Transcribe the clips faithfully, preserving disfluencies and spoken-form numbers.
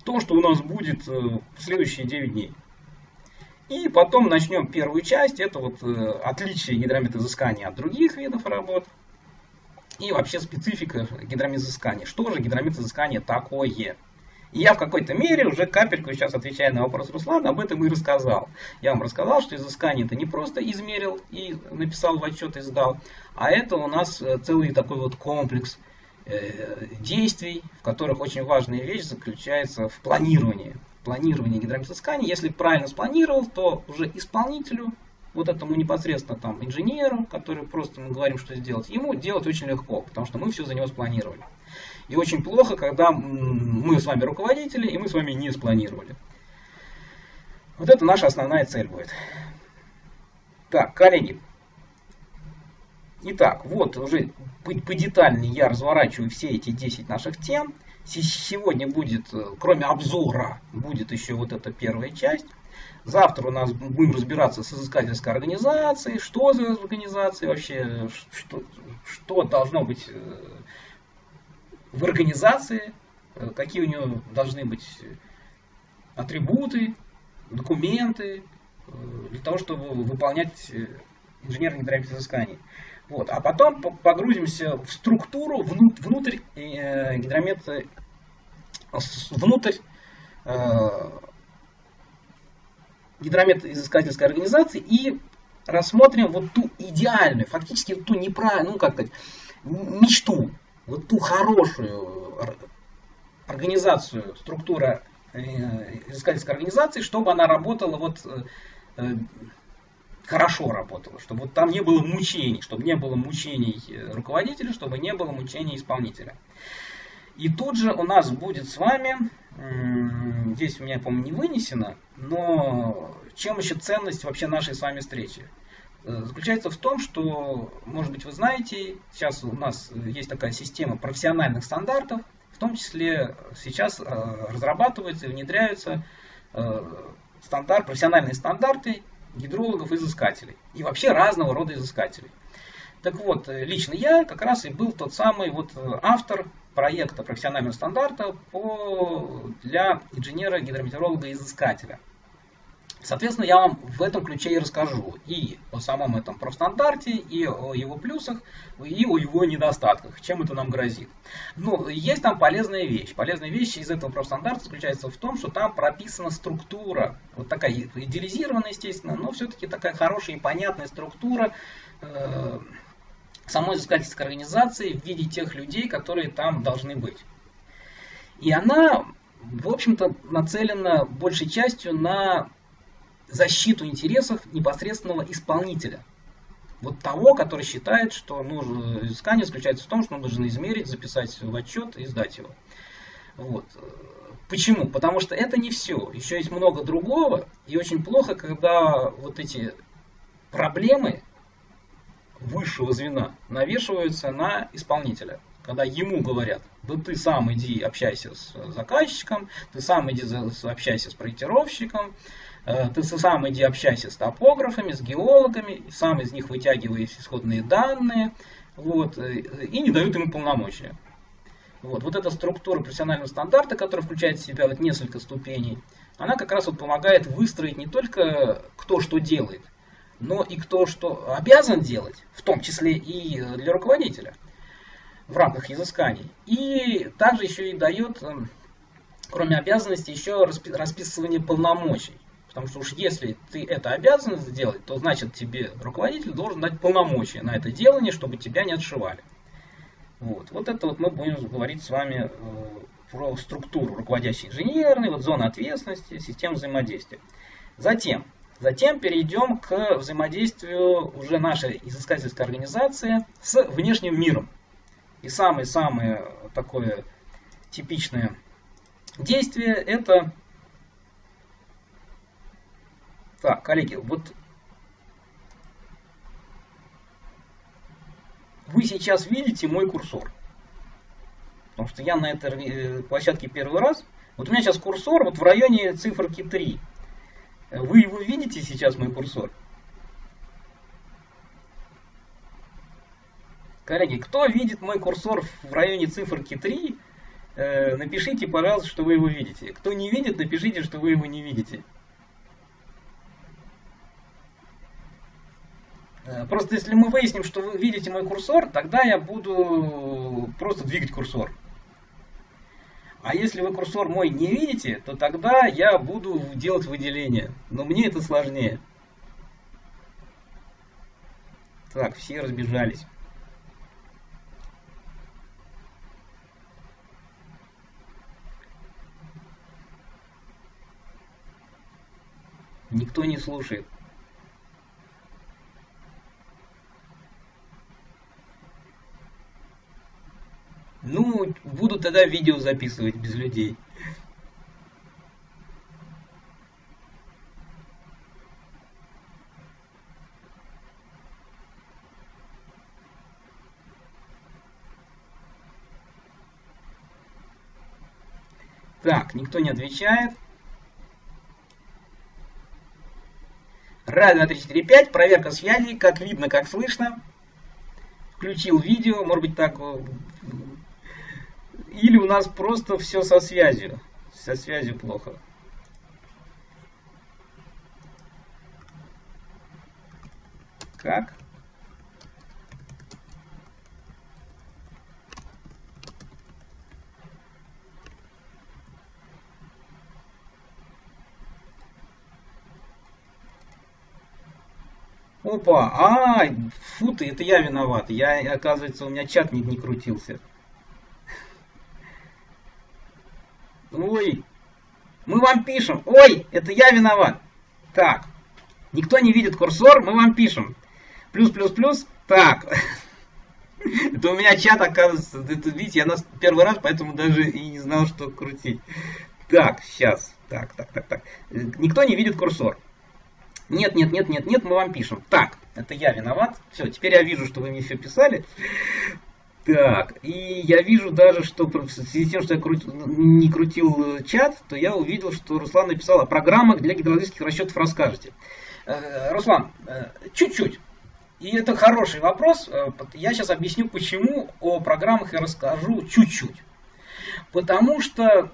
то, что у нас будет в следующие девять дней. И потом начнем первую часть, это вот отличие гидрометизыскания от других видов работ. И вообще специфика гидрометизыскания. Что же гидрометизыскание такое? И я в какой-то мере уже капельку, сейчас отвечая на вопрос Руслана, об этом и рассказал. Я вам рассказал, что изыскание это не просто измерил и написал в отчет и сдал, а это у нас целый такой вот комплекс действий, в которых очень важная вещь заключается в планировании. Планирование гидрометизыскания. Если правильно спланировал, то уже исполнителю, вот этому непосредственно там инженеру, который просто мы говорим, что сделать, ему делать очень легко, потому что мы все за него спланировали. И очень плохо, когда мы с вами руководители, и мы с вами не спланировали. Вот это наша основная цель будет. Так, коллеги. Итак, вот уже подетальнее я разворачиваю все эти десять наших тем. Сегодня будет, кроме обзора, будет еще вот эта первая часть. Завтра у нас будем разбираться с изыскательской организацией, что за организация вообще, что, что должно быть в организации, какие у нее должны быть атрибуты, документы для того, чтобы выполнять инженерное гидрометизыскание. Вот. А потом погрузимся в структуру внутрь, внутрь э, гидромета, внутрь э, гидрометизыскательской организации и рассмотрим вот ту идеальную, фактически ту неправильную, ну как сказать, мечту, вот ту хорошую организацию, структура изыскательской организации, чтобы она работала вот э, хорошо работала, чтобы вот там не было мучений, чтобы не было мучений руководителя, чтобы не было мучений исполнителя. И тут же у нас будет с вами, здесь у меня, по-моему, не вынесено, но чем еще ценность вообще нашей с вами встречи? Заключается в том, что, может быть, вы знаете, сейчас у нас есть такая система профессиональных стандартов, в том числе сейчас разрабатываются и внедряются стандарт, профессиональные стандарты гидрологов, изыскателей и вообще разного рода изыскателей. Так вот, лично я как раз и был тот самый вот автор проекта профессионального стандарта по, для инженера-гидрометеоролога-изыскателя. Соответственно, я вам в этом ключе и расскажу и о самом этом профстандарте, и о его плюсах, и о его недостатках, чем это нам грозит. Но есть там полезная вещь. Полезная вещь из этого профстандарта заключается в том, что там прописана структура, вот такая идеализированная, естественно, но все-таки такая хорошая и понятная структура э, самой изыскательской организации в виде тех людей, которые там должны быть. И она, в общем-то, нацелена большей частью на защиту интересов непосредственного исполнителя. Вот того, который считает, что нужно, изыскание заключается в том, что нужно измерить, записать в отчет и сдать его. Вот. Почему? Потому что это не все. Еще есть много другого. И очень плохо, когда вот эти проблемы высшего звена навешиваются на исполнителя. Когда ему говорят, да ты сам иди общайся с заказчиком, ты сам иди общайся с проектировщиком, ты сам иди общайся с топографами, с геологами, сам из них вытягивай исходные данные, вот, и не дают ему полномочия. Вот, вот эта структура профессионального стандарта, которая включает в себя вот несколько ступеней, она как раз вот помогает выстроить не только кто что делает, но и кто что обязан делать, в том числе и для руководителя в рамках изысканий. И также еще и дает, кроме обязанностей, еще расписывание полномочий. Потому что уж если ты это обязан сделать, то значит тебе руководитель должен дать полномочия на это делание, чтобы тебя не отшивали. Вот, вот это вот мы будем говорить с вами э, про структуру руководящей инженерной, вот зоны ответственности, систем взаимодействия. Затем, затем перейдем к взаимодействию уже нашей изыскательской организации с внешним миром. И самое-самое такое типичное действие это... Так, коллеги, вот вы сейчас видите мой курсор. Потому что я на этой площадке первый раз. Вот у меня сейчас курсор вот в районе циферки три. Вы его видите сейчас, мой курсор? Коллеги, кто видит мой курсор в районе циферки три, э, напишите, пожалуйста, что вы его видите. Кто не видит, напишите, что вы его не видите. Просто если мы выясним, что вы видите мой курсор, тогда я буду просто двигать курсор. А если вы курсор мой не видите, то тогда я буду делать выделение. Но мне это сложнее. Так, все разбежались. Никто не слушает. Ну, буду тогда видео записывать без людей. Так, никто не отвечает. Раз, два, три, четыре, пять. Проверка связи. Как видно, как слышно. Включил видео. Может быть так... Или у нас просто все со связью. Со связью плохо. Как? Опа, а, фу ты, это я виноват. Я, оказывается, у меня чат не, не крутился. Ой, мы вам пишем. Ой, это я виноват. Так, никто не видит курсор, мы вам пишем. Плюс, плюс, плюс. Так, это у меня чат, оказывается, это, видите, я нас первый раз, поэтому даже и не знал, что крутить. Так, сейчас. Так, так, так, так. Никто не видит курсор. Нет, нет, нет, нет, нет, мы вам пишем. Так, это я виноват. Все, теперь я вижу, что вы мне все писали. Так, и я вижу даже, что в связи с тем, что я крут, не крутил чат, то я увидел, что Руслан написал о программах для гидрологических расчетов расскажете. Э, Руслан, чуть-чуть. И это хороший вопрос. Я сейчас объясню, почему о программах я расскажу чуть-чуть. Потому что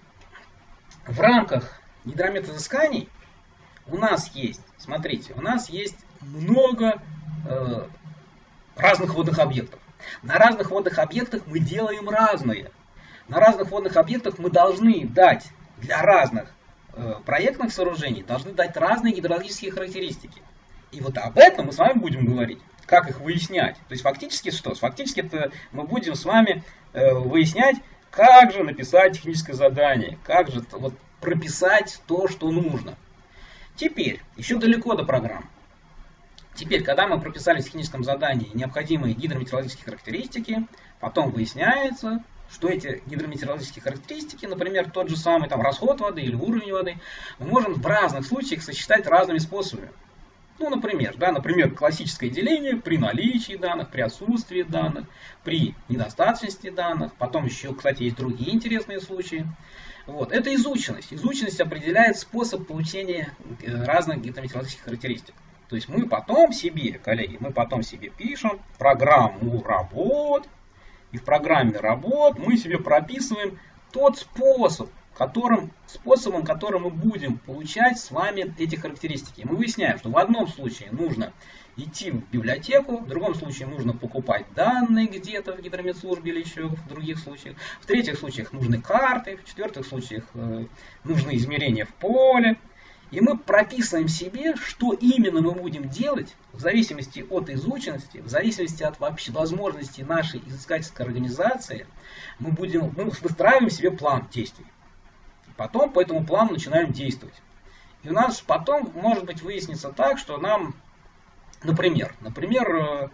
в рамках гидрометизысканий у нас есть, смотрите, у нас есть много э, разных водных объектов. На разных водных объектах мы делаем разное. На разных водных объектах мы должны дать для разных э, проектных сооружений, должны дать разные гидрологические характеристики. И вот об этом мы с вами будем говорить. Как их выяснять. То есть фактически что? Фактически это мы будем с вами э, выяснять, как же написать техническое задание. Как же вот, прописать то, что нужно. Теперь, еще далеко до программ. Теперь, когда мы прописали в техническом задании необходимые гидрометеорологические характеристики, потом выясняется, что эти гидрометеорологические характеристики, например, тот же самый там, расход воды или уровень воды, мы можем в разных случаях сочетать разными способами. Ну, например, да, например, классическое деление при наличии данных, при отсутствии данных, при недостаточности данных. Потом еще, кстати, есть другие интересные случаи. Вот. Это изученность. Изученность определяет способ получения разных гидрометеорологических характеристик. То есть мы потом себе, коллеги, мы потом себе пишем программу работ. И в программе работ мы себе прописываем тот способ, которым, способом, которым мы будем получать с вами эти характеристики. Мы выясняем, что в одном случае нужно идти в библиотеку, в другом случае нужно покупать данные где-то в гидрометслужбе или еще в других случаях. В третьих случаях нужны карты, в четвертых случаях э, нужны измерения в поле. И мы прописываем себе, что именно мы будем делать в зависимости от изученности, в зависимости от вообще возможностей нашей изыскательской организации. Мы, будем, мы выстраиваем себе план действий. Потом по этому плану начинаем действовать. И у нас потом может быть выяснится так, что нам, например, например,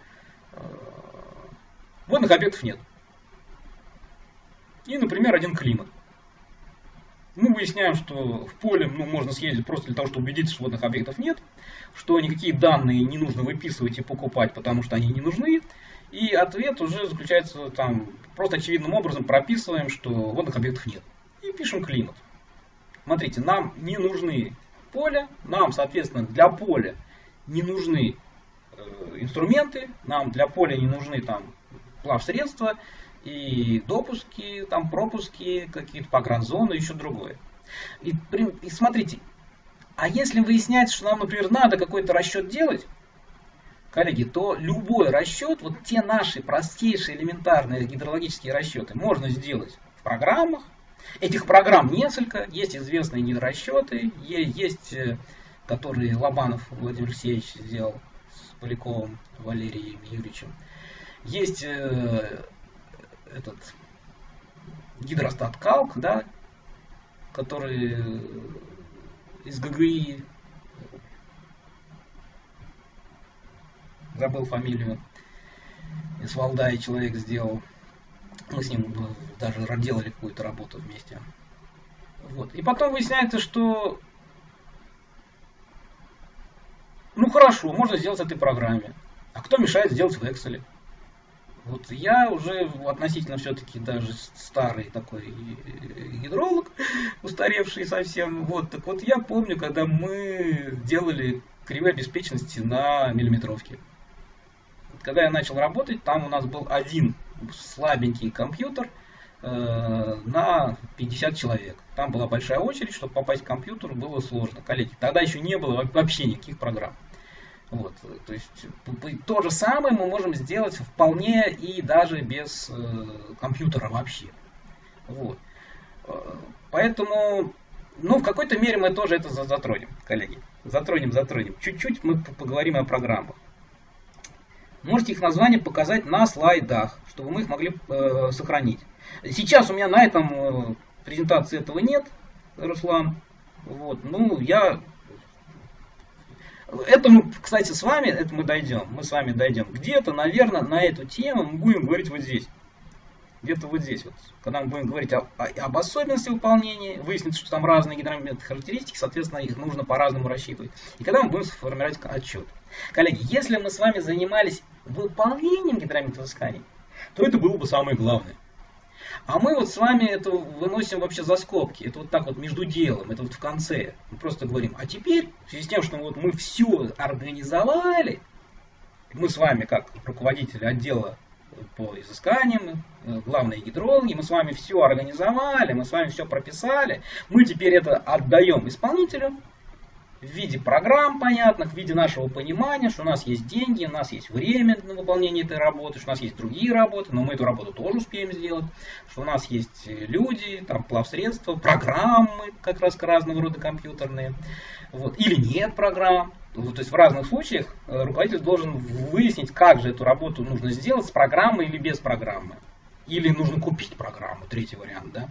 водных объектов нет. И, например, один климат. Мы выясняем, что в поле ну, можно съездить просто для того, чтобы убедиться, что водных объектов нет, что никакие данные не нужно выписывать и покупать, потому что они не нужны. И ответ уже заключается там, просто очевидным образом прописываем, что водных объектов нет. И пишем климат. Смотрите, нам не нужны поля, нам, соответственно, для поля не нужны э, инструменты, нам для поля не нужны там плавсредства, и допуски, там пропуски, какие-то погранзоны, еще другое. И, и смотрите, а если выясняется, что нам, например, надо какой-то расчет делать, коллеги, то любой расчет, вот те наши простейшие элементарные гидрологические расчеты можно сделать в программах. Этих программ несколько, есть известные гидрорасчеты, есть, которые Лобанов Владимир Алексеевич сделал с Поляковым Валерием Юрьевичем. Есть э, этот гидростат Калк, да, который из ГГИ, забыл фамилию, из Валдая человек сделал. Мы с ним даже делали какую-то работу вместе. Вот. И потом выясняется, что ну хорошо, можно сделать в этой программе. А кто мешает сделать в Excel? Вот я уже относительно все-таки даже старый такой гидролог, устаревший совсем. Вот, так вот я помню, когда мы делали кривые обеспеченности на миллиметровке. Когда я начал работать, там у нас был один слабенький компьютер э, на пятьдесят человек. Там была большая очередь, чтобы попасть к компьютеру было сложно. Коллеги, тогда еще не было вообще никаких программ. Вот, то есть то же самое мы можем сделать вполне и даже без э, компьютера вообще. Вот. Поэтому, ну, в какой-то мере мы тоже это затронем, коллеги. Затронем, затронем. Чуть-чуть мы поговорим о программах. Можете их название показать на слайдах, чтобы мы их могли э, сохранить. Сейчас у меня на этом э, презентации этого нет, Руслан. Вот, ну, я... Это мы, кстати, с вами, это мы дойдем, мы с вами дойдем. Где-то, наверное, на эту тему мы будем говорить вот здесь. Где-то вот здесь вот. Когда мы будем говорить о, о, об особенности выполнения, выяснится, что там разные гидромедные характеристики, соответственно, их нужно по-разному рассчитывать. И когда мы будем формировать отчет. Коллеги, если мы с вами занимались выполнением гидромедных изысканий, то это было бы самое главное. А мы вот с вами это выносим вообще за скобки. Это вот так вот между делом, это вот в конце. Мы просто говорим, а теперь, в связи с тем, что вот мы все организовали, мы с вами, как руководители отдела по изысканиям, главные гидрологи, мы с вами все организовали, мы с вами все прописали, мы теперь это отдаем исполнителю в виде программ понятных, в виде нашего понимания, что у нас есть деньги, у нас есть время на выполнение этой работы, что у нас есть другие работы, но мы эту работу тоже успеем сделать, что у нас есть люди, там плавсредства, программы как раз разного рода компьютерные, вот, или нет программ. То есть в разных случаях руководитель должен выяснить, как же эту работу нужно сделать, с программой или без программы. Или нужно купить программу, третий вариант, да.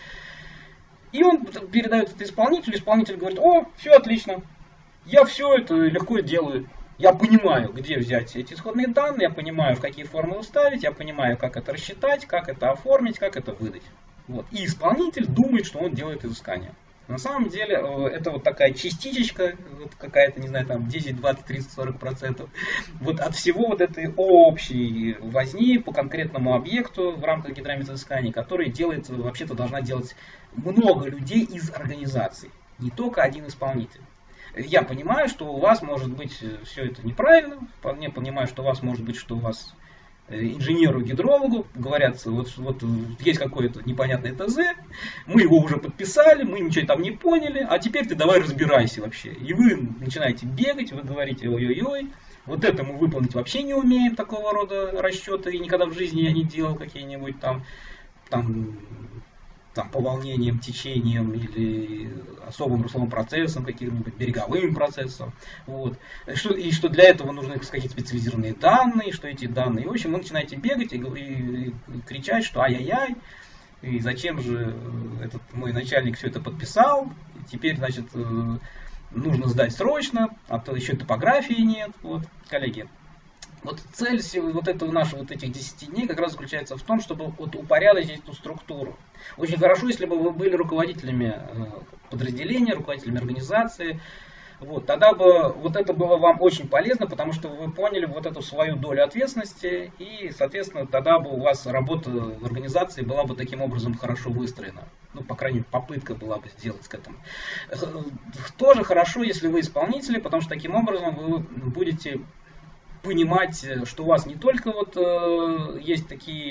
И он передает это исполнителю, исполнитель говорит, о, все отлично, я все это легко делаю. Я понимаю, где взять эти исходные данные, я понимаю, в какие формулы вставить, я понимаю, как это рассчитать, как это оформить, как это выдать. Вот. И исполнитель думает, что он делает изыскание. На самом деле, это вот такая частичечка, вот какая-то, не знаю, там десять, двадцать, тридцать, сорок процентов вот от всего вот этой общей возни по конкретному объекту в рамках гидромедизысканий, который делает, вообще-то должна делать много людей из организации, не только один исполнитель. Я понимаю, что у вас может быть все это неправильно, вполне понимаю, что у вас может быть, что у вас инженеру-гидрологу говорят, вот, вот есть какое-то непонятное ТЗ, мы его уже подписали, мы ничего там не поняли, а теперь ты давай разбирайся вообще. И вы начинаете бегать, вы говорите, ой-ой-ой, вот это мы выполнить вообще не умеем, такого рода расчеты, и никогда в жизни я не делал какие-нибудь там, там, там по волнениям, течениям или особым русловым процессом, каким-нибудь береговым процессом. Вот. Что, и что для этого нужны какие-то специализированные данные, что эти данные. И, в общем, вы начинаете бегать и, и, и кричать, что ай-яй-яй, и зачем же этот мой начальник все это подписал, теперь, значит, нужно сдать срочно, а то еще топографии нет. Вот, коллеги. Вот цель вот этого наших вот этих десяти дней как раз заключается в том, чтобы вот упорядочить эту структуру. Очень хорошо, если бы вы были руководителями подразделения, руководителями организации. Вот, тогда бы вот это было вам очень полезно, потому что вы поняли вот эту свою долю ответственности, и, соответственно, тогда бы у вас работа в организации была бы таким образом хорошо выстроена. Ну, по крайней мере, попытка была бы сделать к этому. Тоже хорошо, если вы исполнители, потому что таким образом вы будете понимать, что у вас не только вот э, есть такие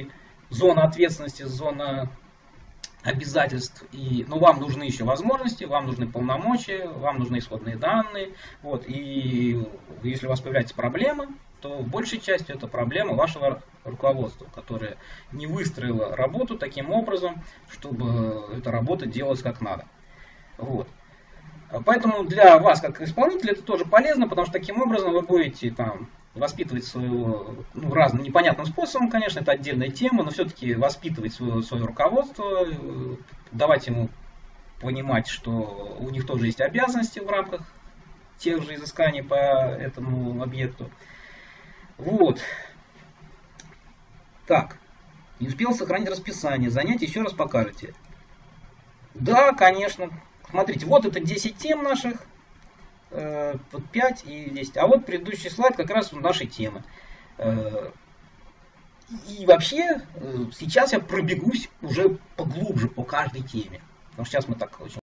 зона ответственности, зона обязательств, и, но вам нужны еще возможности, вам нужны полномочия, вам нужны исходные данные. Вот, и если у вас появляется проблема, то в большей части это проблема вашего руководства, которое не выстроило работу таким образом, чтобы эта работа делалась как надо. Вот. Поэтому для вас, как исполнителя, это тоже полезно, потому что таким образом вы будете там воспитывать своего, ну, разным непонятным способом, конечно, это отдельная тема, но все-таки воспитывать свое, свое руководство, давать ему понимать, что у них тоже есть обязанности в рамках тех же изысканий по этому объекту. Вот. Так. Не успел сохранить расписание. Занятия еще раз покажете. Да, конечно. Смотрите, вот это десять тем наших. Э, вот пять и десять. А вот предыдущий слайд как раз нашей темы. Э, и вообще, э, сейчас я пробегусь уже поглубже по каждой теме. Потому что сейчас мы так очень